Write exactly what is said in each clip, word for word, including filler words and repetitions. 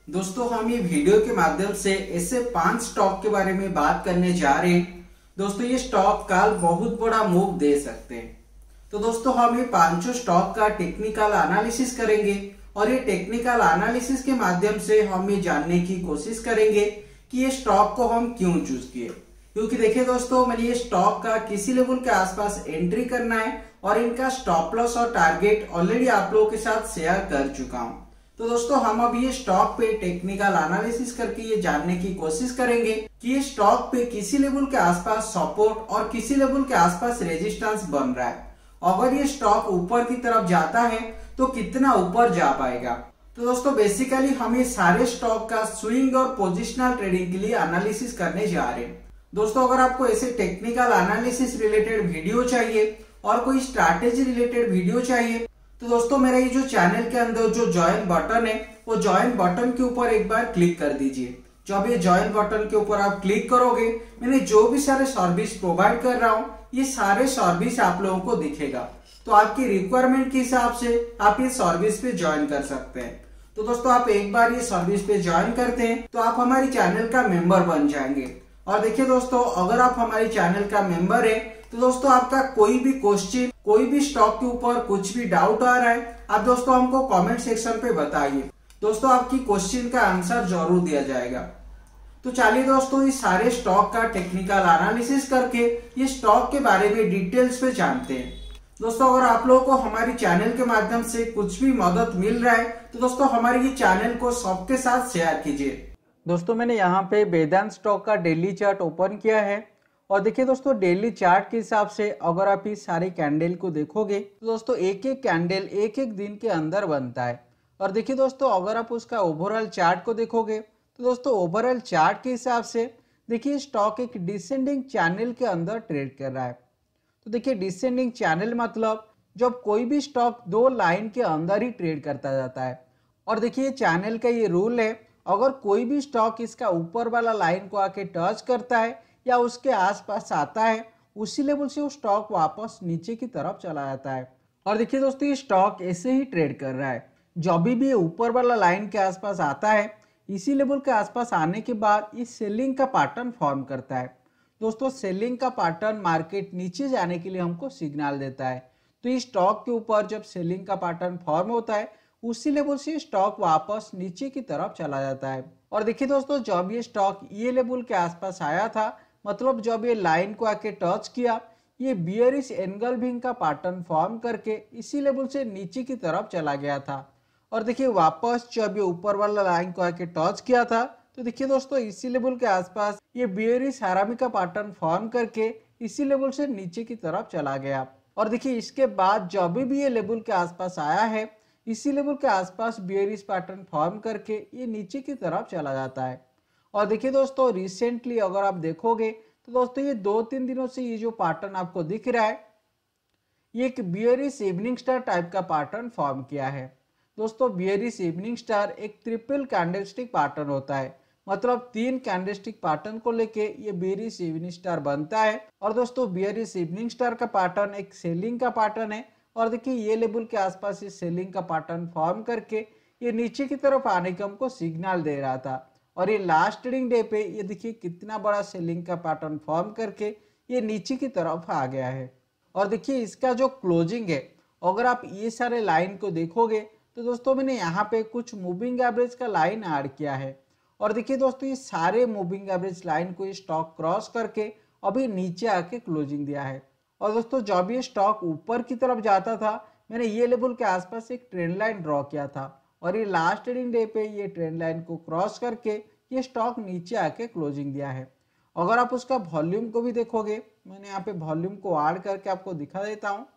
दोस्तों हम ये वीडियो के माध्यम से ऐसे पांच स्टॉक के बारे में बात करने जा रहे हैं। दोस्तों ये स्टॉक कल बहुत बड़ा मूव दे सकते हैं। तो दोस्तों हम ये पांचों स्टॉक का टेक्निकल एनालिसिस करेंगे और ये टेक्निकल एनालिसिस के माध्यम से हम ये जानने की कोशिश करेंगे कि ये स्टॉक को हम क्यों चूज किए। क्योंकि देखिए दोस्तों मैंने ये स्टॉक का किसी लेवल के आसपास एंट्री करना है और इनका स्टॉप लॉस और टारगेट ऑलरेडी आप लोगों के साथ शेयर कर चुका हूं। तो दोस्तों हम अब ये स्टॉक पे टेक्निकल एनालिसिस करके ये जानने की कोशिश करेंगे कि ये स्टॉक पे किसी लेवल के आसपास सपोर्ट और किसी लेवल के आसपास रेजिस्टेंस बन रहा है। अगर ये स्टॉक ऊपर की तरफ जाता है तो कितना ऊपर जा पाएगा। तो दोस्तों बेसिकली हम ये सारे स्टॉक का स्विंग और पोजिशनल ट्रेडिंग के लिए एनालिसिस करने जा रहे हैं। दोस्तों अगर आपको ऐसे टेक्निकल एनालिसिस रिलेटेड वीडियो चाहिए और कोई स्ट्रैटेजी रिलेटेड वीडियो चाहिए तो दोस्तों मेरा ये जो चैनल के अंदर जो ज्वाइन बटन है वो ज्वाइन बटन के ऊपर एक बार क्लिक कर दीजिए। जब ये ज्वाइन बटन के ऊपर आप क्लिक करोगे मैंने जो भी सारे सर्विस प्रोवाइड कर रहा हूँ ये सारे सर्विस आप लोगों को दिखेगा। तो आपकी रिक्वायरमेंट के हिसाब से आप ये सर्विस पे ज्वाइन कर सकते हैं। तो दोस्तों आप एक बार ये सर्विस पे ज्वाइन करते हैं तो आप हमारी चैनल का मेंबर बन जाएंगे। और देखिए दोस्तों अगर आप हमारे चैनल का मेंबर है तो दोस्तों आपका कोई भी क्वेश्चन कोई भी स्टॉक के ऊपर कुछ भी डाउट आ रहा है आप दोस्तों हमको कमेंट सेक्शन पे बताइए। दोस्तों आपकी क्वेश्चन का आंसर जरूर दिया जाएगा। तो चलिए दोस्तों इस सारे स्टॉक का टेक्निकल एनालिसिस करके ये स्टॉक के बारे में डिटेल्स पे जानते हैं। दोस्तों अगर आप लोगों को हमारी चैनल के माध्यम से कुछ भी मदद मिल रहा है तो दोस्तों हमारे ये चैनल को सबके साथ शेयर कीजिए। दोस्तों मैंने यहाँ पे वेदांत स्टॉक का डेली चार्ट ओपन किया है और देखिए दोस्तों डेली चार्ट के हिसाब से अगर आप इस सारे कैंडल को देखोगे तो दोस्तों एक एक कैंडल एक एक दिन के अंदर बनता है। और देखिए दोस्तों अगर आप उसका ओवरऑल चार्ट को देखोगे तो दोस्तों ओवरऑल चार्ट के हिसाब से देखिए स्टॉक एक डिसेंडिंग चैनल के अंदर ट्रेड कर रहा है। तो देखिए डिसेंडिंग चैनल मतलब जब कोई भी स्टॉक दो लाइन के अंदर ही ट्रेड करता जाता है। और देखिए चैनल का ये रूल है अगर कोई भी स्टॉक इसका ऊपर वाला लाइन को आके टच करता है या उसके आसपास आता है उसी लेवल से वो स्टॉक वापस नीचे की तरफ चला जाता है। और देखिए दोस्तों ये स्टॉक ऐसे ही ट्रेड कर रहा है। जब भी ये ऊपर वाला लाइन के आसपास आता है इसी लेवल के आसपास आने के बाद ये सेलिंग का पैटर्न फॉर्म करता है। दोस्तों सेलिंग का पैटर्न मार्केट नीचे जाने के लिए हमको सिग्नल देता है। तो इस स्टॉक के ऊपर जब सेलिंग का पैटर्न फॉर्म होता है उसी लेवल से स्टॉक वापस नीचे की तरफ चला जाता है। और देखिए दोस्तों जब ये स्टॉक ये लेवल के आसपास आया था मतलब जब ये लाइन को आके टच किया ये बियरिश एंगल्फिंग का पैटर्न फॉर्म करके इसी लेवल से नीचे की तरफ चला गया था। और देखिए वापस जब ये ऊपर वाला लाइन को आके टच किया था तो देखिए दोस्तों इसी लेवल के आसपास ये बियरिश हैरामी का पैटर्न फॉर्म करके इसी लेवल से नीचे की तरफ चला गया। और देखिए इसके बाद जब भी ये लेवल के आसपास आया है इसी लेवल के आसपास बियरिश पैटर्न फॉर्म करके ये नीचे की तरफ चला जाता है। और देखिए दोस्तों रिसेंटली अगर आप देखोगे तो दोस्तों ये दो तीन दिनों से ये जो पैटर्न आपको दिख रहा है ये एक बियरिश इवनिंग स्टार टाइप का पैटर्न फॉर्म किया है। दोस्तों बियरिश इवनिंग स्टार एक ट्रिपल कैंडलस्टिक पैटर्न होता है मतलब तीन कैंडलस्टिक पैटर्न को लेके ये बियरिश इवनिंग स्टार बनता है। और दोस्तों बियरिश इवनिंग स्टार का पैटर्न एक सेलिंग का पैटर्न है। और देखिए ये लेवल के आसपास ये सेलिंग का पैटर्न फॉर्म करके ये नीचे की तरफ आने का हमको सिग्नल दे रहा था। और ये लास्ट ट्रेडिंग डे पे ये देखिए कितना बड़ा सेलिंग का पैटर्न फॉर्म करके ये नीचे की तरफ आ गया है। और देखिए इसका जो क्लोजिंग है अगर आप ये सारे लाइन को देखोगे तो दोस्तों मैंने यहाँ पे कुछ मूविंग एवरेज का लाइन ऐड किया है। और देखिए दोस्तों ये सारे मूविंग एवरेज लाइन को ये स्टॉक क्रॉस करके अभी नीचे आके क्लोजिंग दिया है। और दोस्तों जब ये स्टॉक ऊपर की तरफ जाता था मैंने ये लेवल के आसपास एक ट्रेंड लाइन ड्रॉ किया था और ये लास्ट ट्रेडिंग डे पे ये ट्रेंड लाइन को क्रॉस करके ये स्टॉक नीचे आके क्लोजिंग दिया है। अगर आप उसका वॉल्यूम को भी देखोगे मैंने यहाँ पे वॉल्यूम को ऐड करके आपको दिखा देता हूँ।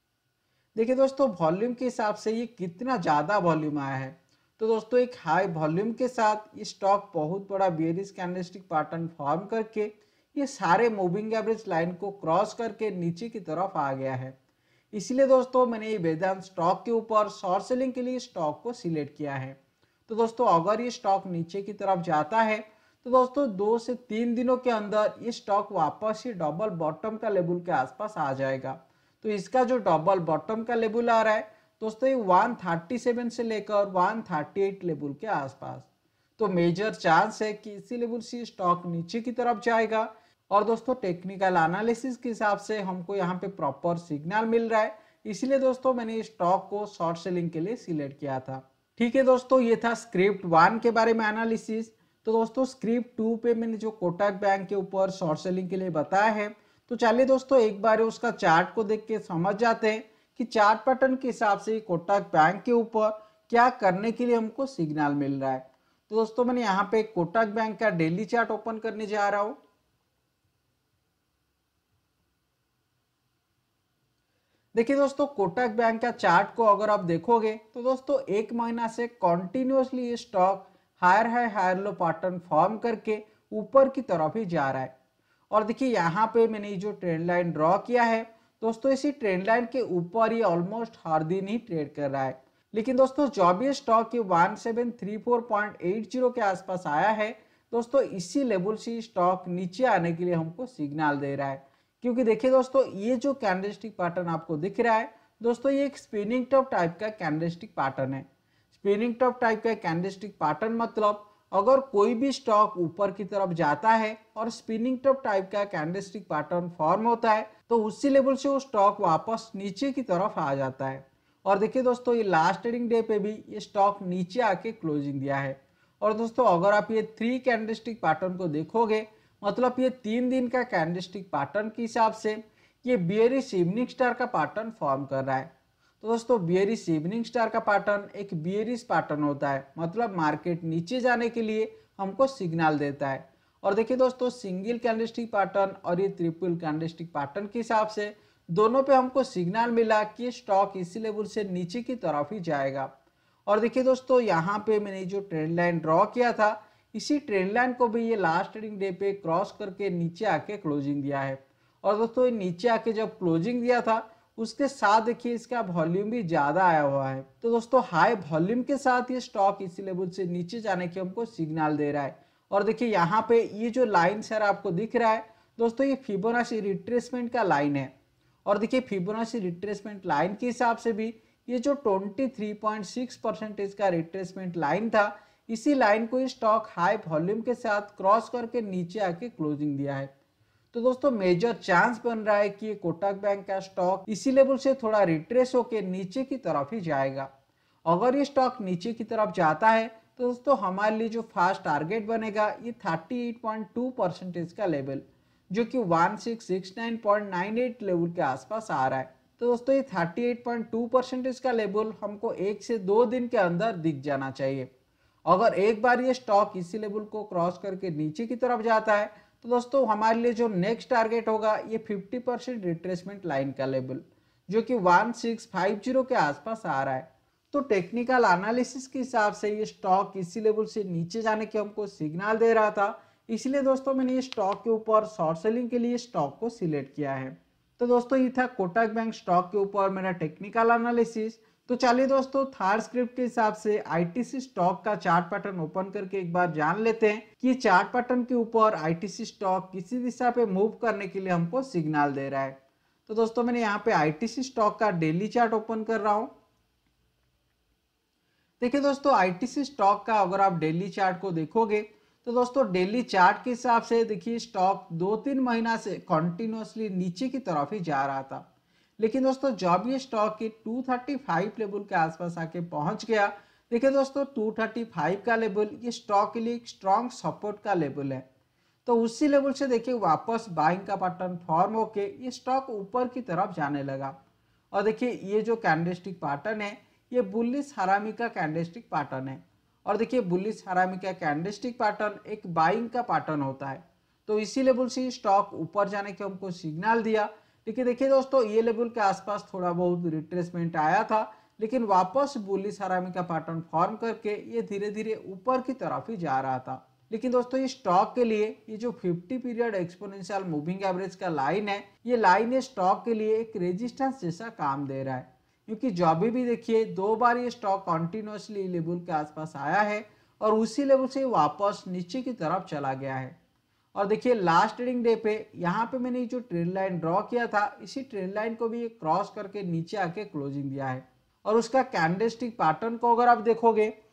देखिए दोस्तों वॉल्यूम के हिसाब से ये कितना ज़्यादा वॉल्यूम आया है। तो दोस्तों एक हाई वॉल्यूम के साथ ये स्टॉक बहुत बड़ा बेयरिश कैंडलस्टिक पैटर्न फॉर्म करके ये सारे मूविंग एवरेज लाइन को क्रॉस करके नीचे की तरफ आ गया है। इसलिए दोस्तों मैंने ये वेदांत स्टॉक के ऊपर शॉर्ट सेलिंग के लिए स्टॉक को सिलेक्ट किया है। तो दोस्तों अगर ये स्टॉक नीचे की तरफ जाता है तो दोस्तों दो से तीन दिनों के अंदर ये स्टॉक वापस ही डबल बॉटम का लेवल के आसपास आ जाएगा। तो इसका जो डबल बॉटम का लेवल आ रहा है दोस्तों ये एक सौ सैंतीस से लेकर एक सौ अड़तीस लेवल के आसपास। तो मेजर चांस है कि इसी लेवल से स्टॉक नीचे की तरफ जाएगा। और दोस्तों टेक्निकल एनालिसिस के हिसाब से हमको यहाँ पे प्रॉपर सिग्नल मिल रहा है, इसलिए दोस्तों मैंने इस स्टॉक को शॉर्ट सेलिंग के लिए सिलेक्ट किया था। ठीक है दोस्तों, ये था स्क्रिप्ट वन के बारे में एनालिसिस। तो दोस्तों स्क्रिप्ट टू पे मैंने जो कोटक बैंक के ऊपर शॉर्ट सेलिंग के लिए बताया है, तो चलिए दोस्तों एक बार उसका चार्ट को देख के समझ जाते हैं कि चार्ट पैटर्न के हिसाब से कोटक बैंक के ऊपर क्या करने के लिए हमको सिग्नल मिल रहा है। तो दोस्तों मैंने यहाँ पे कोटक बैंक का डेली चार्ट ओपन करने जा रहा हूँ। देखिए दोस्तों कोटक बैंक का चार्ट को अगर आप देखोगे तो दोस्तों एक महीना से कॉन्टिन्यूसली ये stock higher high higher low pattern form करके ऊपर की तरफ ही जा रहा है। और देखिए यहाँ पे मैंने जो ट्रेंड लाइन ड्रॉ किया है दोस्तों, इसी ट्रेंड लाइन के ऊपर ये ऑलमोस्ट हर दिन ही ट्रेड कर रहा है। लेकिन दोस्तों जब ये स्टॉक ये one seven three four point eight zero के आसपास आया है दोस्तों, इसी लेवल से स्टॉक नीचे आने के लिए हमको सिग्नल दे रहा है। क्योंकि देखिए दोस्तों ये जो कैंडलस्टिक पैटर्न आपको दिख रहा है दोस्तों, ये एक स्पिनिंग टॉप टाइप का कैंडलस्टिक पैटर्न है। स्पिनिंग टॉप टाइप का कैंडलस्टिक पैटर्न मतलब अगर कोई भी स्टॉक ऊपर की तरफ जाता है और स्पिनिंग टॉप टाइप का कैंडलस्टिक पैटर्न फॉर्म होता है तो उसी लेवल से वो स्टॉक वापस नीचे की तरफ आ जाता है। और देखिए दोस्तों ये लास्ट ट्रेडिंग डे पे भी ये स्टॉक नीचे आके क्लोजिंग दिया है। और दोस्तों अगर आप ये थ्री कैंडलस्टिक पैटर्न को देखोगे मतलब ये तीन दिन का कैंडलस्टिक पैटर्न के हिसाब से ये बियरिश इवनिंग स्टार का पैटर्न फॉर्म कर रहा है। तो दोस्तों बियरिश इवनिंग स्टार का पैटर्न एक बियरिश पैटर्न होता है, मतलब मार्केट नीचे जाने के लिए हमको सिग्नल देता है। और देखिए दोस्तों सिंगल कैंडलस्टिक पैटर्न और ये ट्रिपल कैंडलस्टिक पैटर्न के हिसाब से दोनों पे हमको सिग्नल मिला कि स्टॉक इसी लेवल से नीचे की तरफ ही जाएगा। और देखिए दोस्तों यहाँ पे मैंने जो ट्रेंड लाइन ड्रॉ किया था इसी ट्रेंड लाइन को भी ये लास्ट ट्रेडिंग डे पे क्रॉस करके नीचे आके क्लोजिंग दिया है। और दोस्तों ये नीचे आके जब क्लोजिंग दिया था उसके साथ देखिए इसका वॉल्यूम भी ज्यादा आया हुआ है। तो दोस्तों हाई वॉल्यूम के साथ ये स्टॉक इसी लेवल से नीचे जाने की हमको सिग्नल दे रहा है। और देखिए यहाँ पे ये जो लाइन सर आपको दिख रहा है दोस्तों, ये फिबोनाची रिट्रेसमेंट का लाइन है। और देखिए फिबोनाची रिट्रेसमेंट लाइन के हिसाब से भी ये जो twenty three point six percentage का रिट्रेसमेंट लाइन था, इसी लाइन को स्टॉक हाई वॉल्यूम के साथ क्रॉस करके नीचे आके क्लोजिंग दिया है। तो दोस्तों मेजर चांस बन रहा है कि कोटक बैंक का स्टॉक इसी लेवल से थोड़ा रिट्रेस होके नीचे की तरफ ही जाएगा। अगर ये स्टॉक नीचे की तरफ जाता है तो दोस्तों हमारे लिए जो फास्ट टारगेट बनेगा ये thirty eight point two percentage का लेवल, जो कि one six six nine point nine eight level के आसपास आ रहा है। तो दोस्तों ये thirty eight point two percentage का लेवल हमको एक से दो दिन के अंदर दिख जाना चाहिए। अगर एक बार ये स्टॉक इसी लेवल को क्रॉस करके नीचे की तरफ जाता है तो दोस्तों हमारे लिए जो नेक्स्ट टारगेट होगा ये फिफ्टी परसेंट रिट्रेसमेंट लाइन का लेवल, जो कि वन सिक्स फाइव जीरो के आसपास आ रहा है। तो टेक्निकल एनालिसिस के हिसाब से ये स्टॉक इसी लेवल से नीचे जाने के हमको सिग्नल दे रहा था, इसलिए दोस्तों मैंने ये स्टॉक के ऊपर शॉर्ट सेलिंग के लिए स्टॉक को सिलेक्ट किया है। तो दोस्तों ये था कोटक बैंक स्टॉक के ऊपर मेरा टेक्निकल एनालिसिस। तो चलिए दोस्तों थर्ड स्क्रिप्ट के हिसाब से आईटीसी स्टॉक का चार्ट पैटर्न ओपन करके एक बार जान लेते हैं कि चार्ट पैटर्न के ऊपर आईटीसी स्टॉक किसी दिशा पे मूव करने के लिए हमको सिग्नल दे रहा है। तो दोस्तों मैंने यहाँ पे आईटीसी स्टॉक का डेली चार्ट ओपन कर रहा हूं। देखिए दोस्तों आईटीसी स्टॉक का अगर आप डेली चार्ट को देखोगे तो दोस्तों डेली चार्ट के हिसाब से देखिए स्टॉक दो तीन महीना से कंटिन्यूअसली नीचे की तरफ ही जा रहा था। लेकिन दोस्तों जब ये स्टॉक के टू थर्टी फाइव लेवल के आसपास आके पहुंच गया, देखिए दोस्तों टू थर्टी फाइव का लेवल ये स्टॉक के लिए एक स्ट्रॉन्ग सपोर्ट का लेवल है। तो उसी लेवल से देखिए वापस बाइंग का पैटर्न फॉर्म होके ये स्टॉक ऊपर की तरफ जाने लगा। और देखिए ये जो कैंडलस्टिक पैटर्न है ये बुलिश हरामी का कैंडलस्टिक पैटर्न है। और देखिए बुलिश हरामी का कैंडलस्टिक पैटर्न एक बाइंग का पैटर्न होता है। तो इसी लेवल से स्टॉक ऊपर जाने के हमको सिग्नल दिया। लेकिन देखिए दोस्तों ये लेवल के आसपास थोड़ा बहुत रिट्रेसमेंट आया था, लेकिन वापस बुलिश हरामी का पैटर्न फॉर्म करके ये धीरे धीरे ऊपर की तरफ ही जा रहा था। लेकिन दोस्तों ये स्टॉक के लिए ये जो fifty period exponential moving average का लाइन है, ये लाइन स्टॉक के लिए एक रेजिस्टेंस जैसा काम दे रहा है। क्योंकि जब भी देखिए दो बार ये स्टॉक कंटिन्यूअसली लेवल के आसपास आया है और उसी लेवल से वापस नीचे की तरफ चला गया है। और देखिए लास्ट ट्रेडिंग डे पे यहाँ पे मैंने जो ट्रेंड लाइन ड्रॉ किया था इसी ट्रेंड लाइन को भी क्रॉस करके नीचे आके क्लोजिंग दिया है। और उसका कैंडलस्टिक पैटर्न को अगर आप देखोगे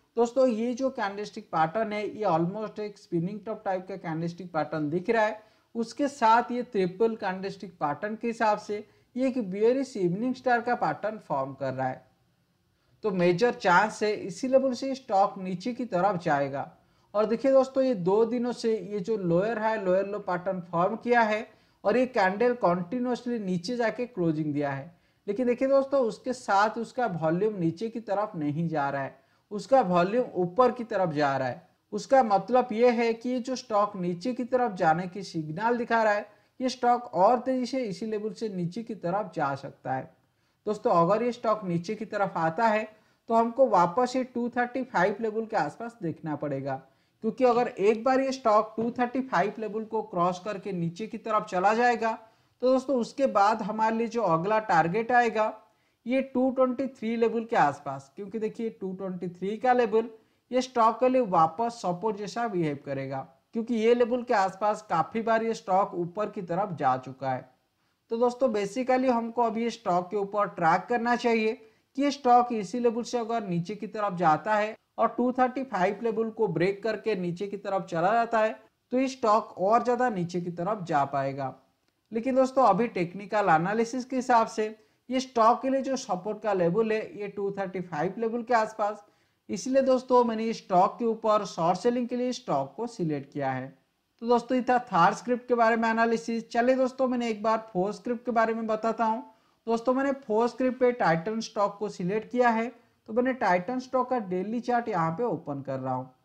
दोस्तों ये जो कैंडलस्टिक पैटर्न है ये ऑलमोस्ट एक स्पिनिंग टॉप टाइप का कैंडलस्टिक पैटर्न दिख रहा है। उसके साथ ये ट्रिपल कैंडलस्टिक पैटर्न के हिसाब से ये एक बियरिश इवनिंग स्टार का पैटर्न फॉर्म कर रहा है। तो मेजर चांस है इसी लेवल से स्टॉक नीचे की तरफ जाएगा। और देखिए दोस्तों ये दो दिनों से ये जो lower high lower low pattern form किया है और ये कैंडल कॉन्टिन्यूसली नीचे जाके क्लोजिंग दिया है। लेकिन देखिए दोस्तों उसके साथ उसका वॉल्यूम नीचे की तरफ नहीं जा रहा है, उसका वॉल्यूम ऊपर की तरफ जा रहा है। उसका मतलब ये है कि ये जो स्टॉक नीचे की तरफ जाने की सिग्नल दिखा रहा है, ये स्टॉक और तेजी से इसी लेवल से नीचे की तरफ जा सकता है। दोस्तों अगर ये स्टॉक नीचे की तरफ आता है तो हमको वापस ये दो सौ पैंतीस लेवल के आसपास देखना पड़ेगा, क्योंकि अगर एक बार ये स्टॉक दो सौ पैंतीस लेवल को क्रॉस करके नीचे की तरफ चला जाएगा तो दोस्तों उसके बाद हमारे लिए जो अगला टारगेट आएगा ये दो सौ तेईस लेवल के आसपास, क्योंकि देखिए दो सौ तेईस का लेवल ये स्टॉक के लिए वापस सपोर्ट जैसा बिहेव करेगा, क्योंकि ये लेवल के आसपास काफी बार ये स्टॉक ऊपर की तरफ जा चुका है। तो दोस्तों बेसिकली हमको अभी ये स्टॉक के ऊपर ट्रैक करना चाहिए कि ये स्टॉक इसी लेवल से अगर नीचे की तरफ जाता है और दो सौ पैंतीस लेवल को ब्रेक करके नीचे की तरफ चला जाता है तो ये स्टॉक और ज्यादा नीचे की तरफ जा पाएगा। लेकिन दोस्तों अभी टेक्निकल एनालिसिस के हिसाब से ये स्टॉक के लिए जो सपोर्ट का लेवल है ये दो सौ पैंतीस लेवल के आसपास, इसलिए दोस्तों मैंने इस स्टॉक के ऊपर शॉर्ट सेलिंग के लिए स्टॉक को सिलेक्ट किया है। तो दोस्तों ये था थार स्क्रिप्ट के बारे में एनालिसिस। चलिए दोस्तों मैंने एक बार फोर स्क्रिप्ट के बारे में बताता हूँ। दोस्तों मैंने फोर स्क्रिप्ट पे टाइटन स्टॉक को सिलेक्ट किया है, तो मैंने टाइटन स्टॉक का डेली चार्ट यहाँ पे ओपन कर रहा हूँ।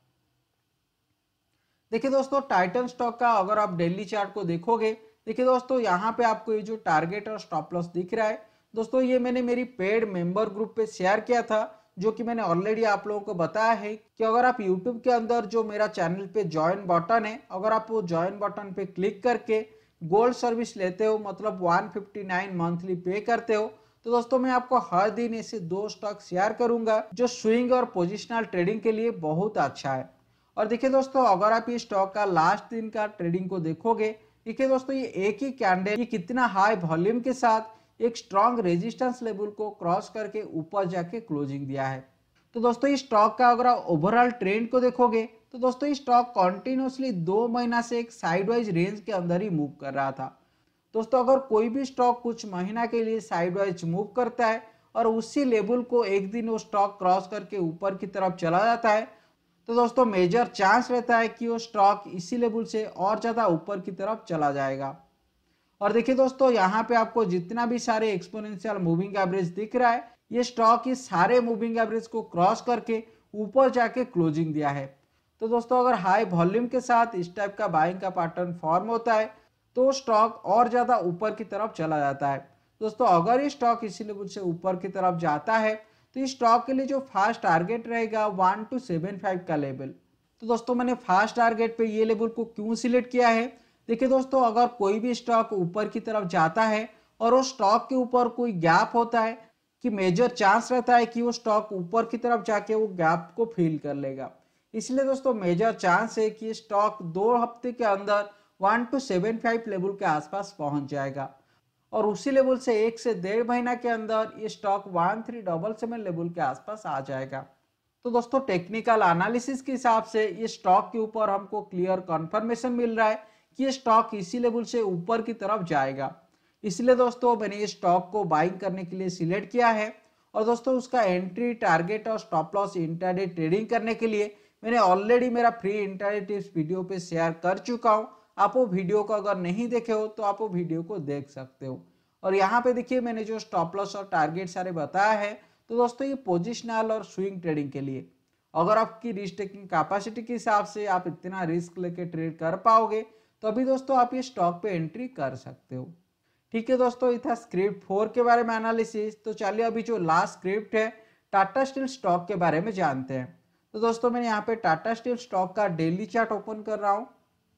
देखिए दोस्तों टाइटन स्टॉक का अगर आप डेली चार्ट को देखोगे, देखिए दोस्तों यहाँ पे आपको ये जो टारगेट और स्टॉप लॉस दिख रहा है, दोस्तों ये मैंने मेरी पेड मेंबर ग्रुप पे शेयर किया था, जो कि मैंने ऑलरेडी आप लोगों को बताया है कि अगर आप यूट्यूब के अंदर जो मेरा चैनल पे ज्वाइन बटन है, अगर आप वो ज्वाइन बटन पे क्लिक करके गोल्ड सर्विस लेते हो, मतलब एक सौ उनसठ मंथली पे करते हो, तो दोस्तों मैं आपको हर दिन ऐसे दो स्टॉक शेयर करूंगा जो स्विंग और पोजिशनल ट्रेडिंग के लिए बहुत अच्छा है। और देखिए दोस्तों अगर आप ये स्टॉक का लास्ट दिन का ट्रेडिंग को देखोगे, देखिए दोस्तों ये एक ही कैंडल ये कितना हाई वॉल्यूम के साथ एक स्ट्रॉन्ग रेजिस्टेंस लेवल को क्रॉस करके ऊपर जाके क्लोजिंग दिया है। तो दोस्तों इस स्टॉक का अगर आप ओवरऑल ट्रेंड को देखोगे तो दोस्तों ये स्टॉक कॉन्टिन्यूसली दो महीना से एक साइडवाइज रेंज के अंदर ही मूव कर रहा था। दोस्तों अगर कोई भी स्टॉक कुछ महीना के लिए साइडवाइज मूव करता है और उसी लेवल को एक दिन वो स्टॉक क्रॉस करके ऊपर की तरफ चला जाता है, तो दोस्तों मेजर चांस रहता है कि वो स्टॉक इसी लेवल से और ज्यादा ऊपर की तरफ चला जाएगा। और देखिए दोस्तों यहाँ पे आपको जितना भी सारे एक्सपोनेंशियल मूविंग एवरेज दिख रहा है, ये स्टॉक इस सारे मूविंग एवरेज को क्रॉस करके ऊपर जाके क्लोजिंग दिया है। तो दोस्तों अगर हाई वॉल्यूम के साथ इस टाइप का बाइंग का पैटर्न फॉर्म होता है तो स्टॉक और ज्यादा ऊपर की तरफ चला जाता है। दोस्तों अगर ये स्टॉक इसी लेवल से ऊपर की तरफ जाता है तो इस स्टॉक के लिए जो फास्ट टारगेट रहेगा वन टू सेवन फाइव का लेवल। तो दोस्तों मैंने फास्ट टारगेट पे ये लेवल को क्यों सिलेक्ट किया है, देखिए दोस्तों अगर कोई भी स्टॉक ऊपर की तरफ जाता है और वो स्टॉक के ऊपर कोई गैप होता है कि मेजर चांस रहता है कि वो स्टॉक ऊपर की तरफ जाके वो गैप को फिल कर लेगा। इसलिए दोस्तों मेजर चांस है कि स्टॉक दो हफ्ते के अंदर one two seven five level के आसपास पहुंच जाएगा और उसी लेवल से एक से डेढ़ महीना के अंदर ये stock one three double seven level के आसपास आ जाएगा। तो दोस्तों टेक्निकल एनालिसिस के हिसाब से ये स्टॉक के ऊपर हमको क्लियर कंफर्मेशन मिल रहा है कि ये स्टॉक इसी लेवल से ऊपर की तरफ जाएगा। इसलिए दोस्तों मैंने ये स्टॉक को बाइंग करने के लिए सिलेक्ट किया है। और दोस्तों उसका एंट्री टारगेट और स्टॉप लॉस इंट्राडे ट्रेडिंग करने के लिए मैंने ऑलरेडी मेरा फ्री इंट्राडे टिप्स वीडियो पे शेयर कर चुका हूँ। आप वो वीडियो को अगर नहीं देखे हो तो आप वो वीडियो को देख सकते हो। और यहाँ पे देखिए मैंने जो स्टॉप लॉस और टारगेट सारे बताया है, तो दोस्तों ये पोजिशनल और स्विंग ट्रेडिंग के लिए, अगर आपकी रिस्क टेकिंग कैपेसिटी के हिसाब से आप इतना रिस्क लेके ट्रेड कर पाओगे तो अभी दोस्तों आप ये स्टॉक पे एंट्री कर सकते हो। ठीक है दोस्तों, ये था स्क्रिप्ट फोर के बारे में एनालिसिस। तो चलिए अभी जो लास्ट स्क्रिप्ट है टाटा स्टील स्टॉक के बारे में जानते हैं। तो दोस्तों मैंने यहाँ पे टाटा स्टील स्टॉक का डेली चार्ट ओपन कर रहा हूं।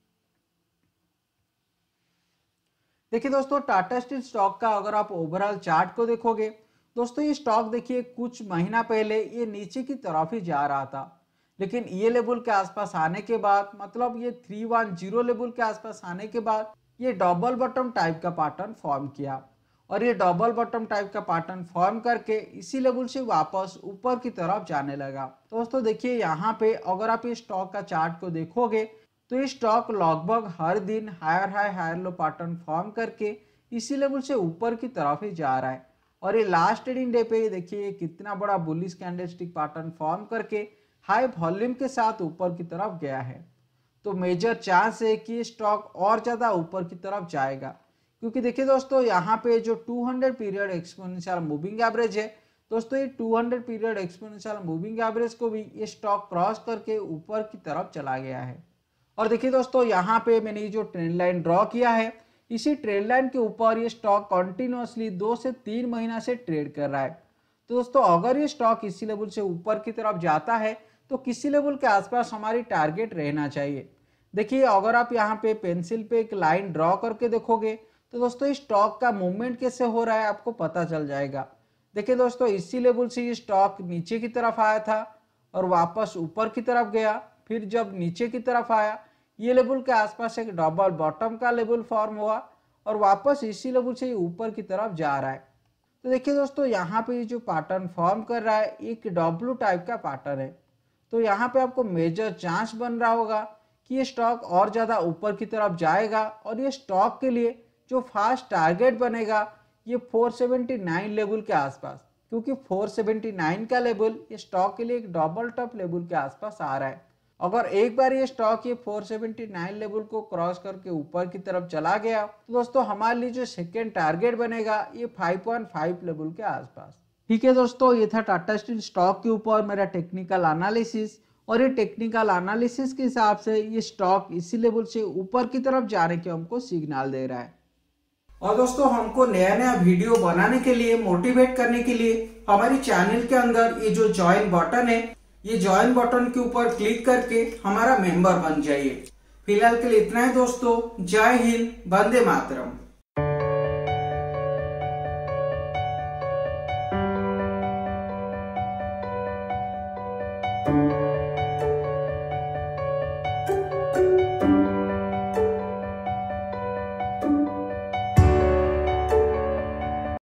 देखिए दोस्तों टाटा स्टील स्टॉक का अगर आप ओवरऑल चार्ट को देखोगे, दोस्तों ये स्टॉक देखिए कुछ महीना पहले ये नीचे की तरफ ही जा रहा था, लेकिन ये लेवल के आसपास आने के बाद, मतलब ये थ्री वन जीरो लेवल के आसपास आने के बाद ये डबल बॉटम टाइप का पैटर्न फॉर्म किया और ये डबल बॉटम टाइप का पैटर्न फॉर्म करके इसी लेवल से वापस ऊपर की तरफ जाने लगा। तो दोस्तों देखिए यहाँ पे अगर आप इस स्टॉक का चार्ट को देखोगे तो ये स्टॉक लगभग हर दिन higher high higher low pattern form करके इसी लेवल से ऊपर की तरफ ही जा रहा है। और ये लास्ट ट्रेडिंग डे पे देखिए कितना बड़ा बुलिश कैंडलस्टिक पैटर्न फॉर्म करके हाई वॉल्यूम के साथ ऊपर की तरफ गया है। तो मेजर चांस है कि स्टॉक और ज्यादा ऊपर की तरफ जाएगा, क्योंकि देखिए दोस्तों यहाँ पे जो दो सौ पीरियड एक्सपोनेंशियल मूविंग एवरेज है दोस्तों, ये दो सौ पीरियड एक्सपोनेंशियल मूविंग एवरेज को भी ये स्टॉक क्रॉस करके ऊपर की तरफ चला गया है। और देखिए दोस्तों यहाँ पे मैंने जो ट्रेंड लाइन ड्रॉ किया है, इसी ट्रेंड लाइन के ऊपर ये स्टॉक कंटिन्यूअसली दो से तीन महीना से ट्रेड कर रहा है। तो दोस्तों अगर ये स्टॉक इसी लेवल से ऊपर की तरफ जाता है तो किसी लेवल के आसपास हमारी टारगेट रहना चाहिए। देखिए अगर आप यहाँ पे पेंसिल पे एक लाइन ड्रॉ करके देखोगे तो दोस्तों इस स्टॉक का मूवमेंट कैसे हो रहा है आपको पता चल जाएगा। देखिए दोस्तों इसी लेवल से ये स्टॉक नीचे की तरफ आया था और वापस ऊपर की तरफ गया, फिर जब नीचे की तरफ आया ये लेवल के आसपास एक डबल बॉटम का लेवल फॉर्म हुआ और वापस इसी लेवल से ऊपर की तरफ जा रहा है। तो देखिए दोस्तों यहाँ पे ये जो पैटर्न फॉर्म कर रहा है एक डब्ल्यू टाइप का पैटर्न है। तो यहाँ पे आपको मेजर चांस बन रहा होगा कि ये स्टॉक और ज्यादा ऊपर की तरफ जाएगा और ये स्टॉक के लिए जो फास्ट टारगेट बनेगा ये चार सौ उन्यासी लेवल के आसपास, क्योंकि चार सौ उन्यासी का लेवल ये स्टॉक के लिए एक डबल टॉप लेवल के आसपास आ रहा है। अगर एक बार ये स्टॉक ये चार सौ उन्यासी लेवल को क्रॉस करके ऊपर की तरफ चला गया तो दोस्तों हमारे लिए जो सेकेंड टारगेट बनेगा ये पाँच पॉइंट पाँच लेवल के आसपास। ठीक है दोस्तों, ये था टाटा स्टील स्टॉक के ऊपर मेरा टेक्निकल एनालिसिस, और ये टेक्निकल एनालिसिस के हिसाब से ये स्टॉक इसी लेवल से ऊपर की तरफ जाने के हमको सिग्नल दे रहा है। और दोस्तों हमको नया नया वीडियो बनाने के लिए मोटिवेट करने के लिए हमारी चैनल के अंदर ये जो ज्वाइन बटन है, ये ज्वाइन बटन के ऊपर क्लिक करके हमारा मेंबर बन जाइए। फिलहाल के लिए इतना ही दोस्तों, जय हिंद, वंदे मातरम।